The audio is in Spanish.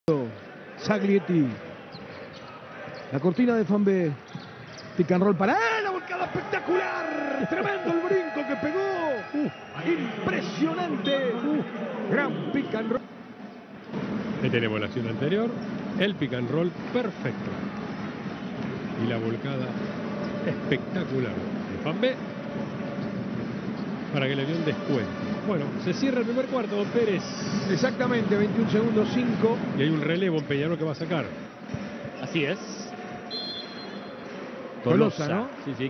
Zaglietti. La cortina de Fanbe. Pick and roll para él. La volcada espectacular. Tremendo el brinco que pegó. Impresionante. Gran pick and roll. Ahí tenemos la acción anterior. El pick and roll perfecto. Y la volcada espectacular de Fanbe para que le dé un descuento. Bueno, se cierra el primer cuarto, don Pérez. Exactamente, 21 segundos 5. Y hay un relevo en Peñarol que va a sacar. Así es. Tolosa, ¿no? Sí, sí.